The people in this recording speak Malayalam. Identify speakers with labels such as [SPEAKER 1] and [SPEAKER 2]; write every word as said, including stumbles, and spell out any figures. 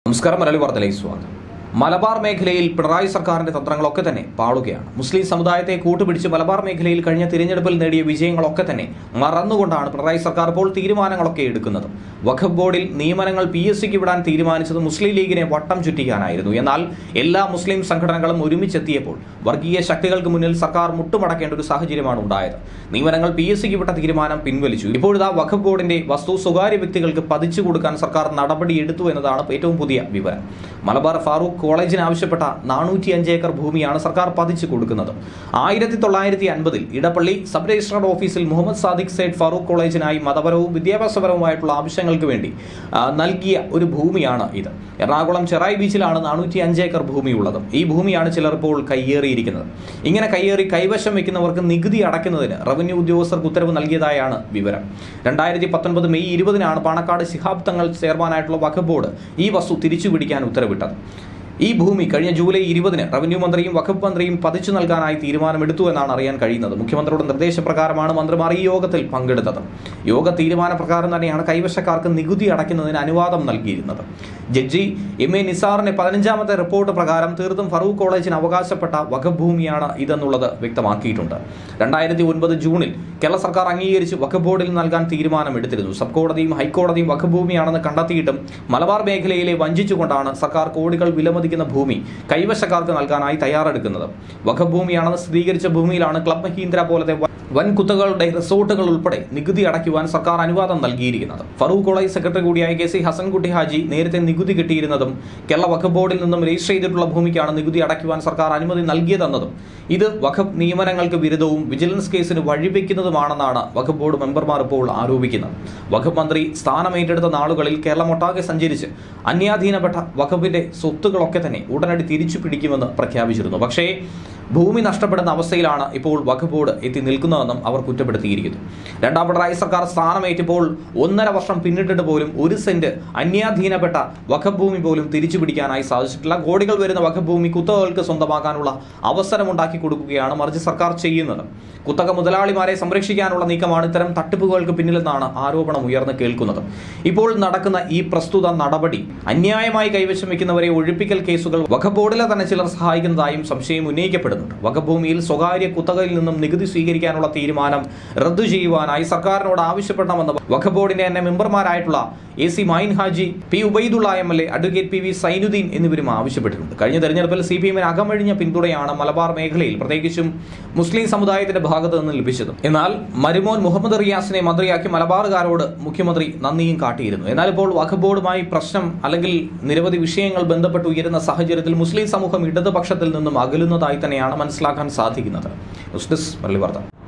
[SPEAKER 1] നമസ്കാരം. മലയാളി വാർത്തയിലേക്ക് സ്വാഗതം. മലബാർ മേഖലയിൽ പിണറായി സർക്കാരിന്റെ തന്ത്രങ്ങളൊക്കെ തന്നെ പാളുകയാണ്. മുസ്ലിം സമുദായത്തെ കൂട്ടുപിടിച്ച് മലബാർ മേഖലയിൽ കഴിഞ്ഞ തിരഞ്ഞെടുപ്പിൽ നേടിയ വിജയങ്ങളൊക്കെ തന്നെ മറന്നുകൊണ്ടാണ് പിണറായി സർക്കാർ ഇപ്പോൾ തീരുമാനങ്ങളൊക്കെ എടുക്കുന്നത്. വഖഫ് ബോർഡിൽ നിയമനങ്ങൾ പി എസ് സിക്ക് വിടാൻ തീരുമാനിച്ചത് മുസ്ലിം ലീഗിനെ വട്ടം ചുറ്റിക്കാനായിരുന്നു. എന്നാൽ എല്ലാ മുസ്ലിം സംഘടനകളും ഒരുമിച്ചെത്തിയപ്പോൾ വർഗീയ ശക്തികൾക്ക് മുന്നിൽ സർക്കാർ മുട്ടുമടക്കേണ്ട ഒരു സാഹചര്യമാണ് ഉണ്ടായത്. നിയമനങ്ങൾ പി എസ് സിക്ക് വിട്ട തീരുമാനം പിൻവലിച്ചു. ഇപ്പോഴിതാ വഖഫ് ബോർഡിന്റെ വസ്തു സ്വകാര്യ വ്യക്തികൾക്ക് പതിച്ചു കൊടുക്കാൻ സർക്കാർ നടപടിയെടുത്തു എന്നതാണ് ഏറ്റവും പുതിയ വിവരം. മലബാർ ഫാറൂഖ് കോളേജിന് ആവശ്യപ്പെട്ട നാനൂറ്റി അഞ്ച് ഏക്കർ ഭൂമിയാണ് സർക്കാർ പതിച്ചു കൊടുക്കുന്നത്. ആയിരത്തി തൊള്ളായിരത്തി അൻപതിൽ ഇടപ്പള്ളി സബ് രജിസ്ട്രാർ ഓഫീസിൽ മുഹമ്മദ് സാദിഖ് സൈഡ് ഫാറൂഖ് കോളേജിനായി മതപരവും വിദ്യാഭ്യാസപരവുമായിട്ടുള്ള ആവശ്യങ്ങൾക്ക് വേണ്ടി നൽകിയ ഒരു ഭൂമിയാണ് ഇത്. എറണാകുളം ചെറായി ബീച്ചിലാണ് നാനൂറ്റി അഞ്ച് ഏക്കർ ഭൂമിയുള്ളത്. ഈ ഭൂമിയാണ് ചിലർ ഇപ്പോൾ കയ്യേറിയിരിക്കുന്നത്. ഇങ്ങനെ കയ്യേറി കൈവശം വയ്ക്കുന്നവർക്ക് നികുതി അടയ്ക്കുന്നതിന് റവന്യൂ ഉദ്യോഗസ്ഥർക്ക് ഉത്തരവ് നൽകിയതായാണ് വിവരം. രണ്ടായിരത്തി പത്തൊൻപത് മെയ് ഇരുപതിനാണ് പാണക്കാട് ശിഹാബ് തങ്ങൾ ചെയർമാനായിട്ടുള്ള വഖഫ് ബോർഡ് ഈ വസ്തു തിരിച്ചുപിടിക്കാൻ ഉത്തരവിട്ടത്. ഈ ഭൂമി കഴിഞ്ഞ ജൂലൈ ഇരുപതിന് റവന്യൂ മന്ത്രിയും വഖഫ് മന്ത്രിയും പതിച്ചു നൽകാനായി തീരുമാനമെടുത്തു എന്നാണ് അറിയാൻ കഴിയുന്നത്. മുഖ്യമന്ത്രിയുടെ നിർദ്ദേശപ്രകാരമാണ് മന്ത്രിമാർ ഈ യോഗത്തിൽ പങ്കെടുത്തത്. യോഗ തീരുമാനപ്രകാരം തന്നെയാണ് കൈവശക്കാർക്ക് നികുതി അടയ്ക്കുന്നതിന് അനുവാദം നൽകിയിരുന്നത്. ജഡ്ജി എം എ നിസാറിന്റെ പതിനഞ്ചാമത്തെ റിപ്പോർട്ട് പ്രകാരം തീർത്തും ഫറൂഖ് കോളേജിന് അവകാശപ്പെട്ട വഖഫ് ഭൂമിയാണ് ഇതെന്നുള്ളത് വ്യക്തമാക്കിയിട്ടുണ്ട്. രണ്ടായിരത്തി ഒൻപത് ജൂണിൽ കേരള സർക്കാർ അംഗീകരിച്ച് വഖഫ് ബോർഡിൽ നൽകാൻ തീരുമാനമെടുത്തിരുന്നു. സബ് കോടതിയും ഹൈക്കോടതിയും വഖഫ് ഭൂമിയാണെന്ന് കണ്ടെത്തിയിട്ടും മലബാർ മേഖലയിലെ വഞ്ചിച്ചുകൊണ്ടാണ് സർക്കാർ കോടികൾ വിലമതി ഭൂമി കൈവശക്കാർക്ക് നൽകാനായി തയ്യാറെടുക്കുന്നത്. വഖഫ് ഭൂമിയാണെന്ന് സ്ഥിരീകരിച്ച ഭൂമിയിലാണ് ക്ലബ് മഹീന്ദ്ര പോലത്തെ വൻ കുത്തകളുടെ റിസോർട്ടുകൾ ഉൾപ്പെടെ നികുതി അടയ്ക്കുവാൻ സർക്കാർ അനുവാദം നൽകിയിരിക്കുന്നത്. ഫറൂഖ് കോളേജ് സെക്രട്ടറി കൂടിയായ കെ സി ഹസൻകുട്ടി ഹാജി നേരത്തെ നികുതി കിട്ടിയിരുന്നതും കേരള വഖഫ് ബോർഡിൽ നിന്നും രജിസ്റ്റർ ചെയ്തിട്ടുള്ള ഭൂമിക്കാണ് നികുതി അടയ്ക്കുവാൻ സർക്കാർ അനുമതി നൽകിയതെന്നതും ഇത് വഖഫ് നിയമനങ്ങൾക്ക് വിരുദ്ധവും വിജിലൻസ് കേസിന് വഴിവെക്കുന്നതുമാണെന്നാണ് വഖഫ് ബോർഡ് മെമ്പർമാർ ഇപ്പോൾ ആരോപിക്കുന്നത്. വഖഫ് മന്ത്രി സ്ഥാനമേറ്റെടുത്ത നാളുകളിൽ കേരളമൊട്ടാകെ സഞ്ചരിച്ച് അന്യാധീനപ്പെട്ട വഖഫിന്റെ സ്വത്തുകളൊക്കെ തന്നെ ഉടനടി തിരിച്ചു പിടിക്കുമെന്ന് പ്രഖ്യാപിച്ചിരുന്നു. പക്ഷേ ഭൂമി നഷ്ടപ്പെടുന്ന അവസ്ഥയിലാണ് ഇപ്പോൾ വഖഫ് ബോർഡ് എത്തി നിൽക്കുന്നതെന്നും അവർ കുറ്റപ്പെടുത്തിയിരിക്കുന്നു. രണ്ടാം പിണറായി സർക്കാർ സ്ഥാനമേറ്റപ്പോൾ ഒന്നര വർഷം പിന്നിട്ടിട്ട് പോലും ഒരു സെന്റ് അന്യാധീനപ്പെട്ട വഖഫ് ഭൂമി പോലും തിരിച്ചു പിടിക്കാനായി സാധിച്ചിട്ടില്ല. കോടികൾ വരുന്ന വഖഫ് ഭൂമി കുത്തകൾക്ക് സ്വന്തമാക്കാനുള്ള അവസരമുണ്ടാക്കി കൊടുക്കുകയാണ് മറിച്ച് സർക്കാർ ചെയ്യുന്നത്. കുത്തക മുതലാളിമാരെ സംരക്ഷിക്കാനുള്ള നീക്കമാണ് ഇത്തരം തട്ടിപ്പുകൾക്ക് പിന്നിലെന്നാണ് ആരോപണം ഉയർന്നു കേൾക്കുന്നത്. ഇപ്പോൾ നടക്കുന്ന ഈ പ്രസ്തുത നടപടി അന്യായമായി കൈവശം വയ്ക്കുന്നവരെ ഒഴിപ്പിക്കൽ കേസുകൾ വഖഫ് ബോർഡിലെ തന്നെ ചിലർ സഹായിക്കുന്നതായും സംശയം ഉന്നയിക്കപ്പെടുന്നു. വഖഫ് ഭൂമിയിൽ സ്വകാര്യ കുത്തകയിൽ നിന്നും നികുതി സ്വീകരിക്കാനുള്ള തീരുമാനം റദ്ദു ചെയ്യുവാനായി സർക്കാരിനോട് ആവശ്യപ്പെടണമെന്ന് വഖഫ് ബോർഡിന്റെ തന്നെ മെമ്പർമാരായിട്ടുള്ള A C Mayin Haji, P Ubaidulla M L A, advocate P V Zainuddin എന്നിവരും ആവശ്യപ്പെട്ടിട്ടുണ്ട്. കഴിഞ്ഞ തെരഞ്ഞെടുപ്പിൽ സി പി എമ്മിന് അകമഴിഞ്ഞ പിന്തുണയാണ് മലബാർ മേഖലയിൽ പ്രത്യേകിച്ചും മുസ്ലിം സമുദായത്തിന്റെ ഭാഗത്ത് നിന്ന് ലഭിച്ചത്. എന്നാൽ മരുമോൻ മുഹമ്മദ് റിയാസിനെ മന്ത്രിയാക്കി മലബാറുകാരോട് മുഖ്യമന്ത്രി നന്ദിയും കാട്ടിയിരുന്നു. എന്നാൽ ഇപ്പോൾ വഖഫ് ബോർഡുമായി പ്രശ്നം അല്ലെങ്കിൽ നിരവധി വിഷയങ്ങൾ ബന്ധപ്പെട്ട് ഉയരുന്ന സാഹചര്യത്തിൽ മുസ്ലിം സമൂഹം ഇടതുപക്ഷത്തിൽ നിന്നും അകലുന്നതായി തന്നെയാണ് മനസ്സിലാക്കാൻ സാധിക്കുന്നത്. ന്യൂസ് ഡെസ്ക് മലയാളി വാർത്ത.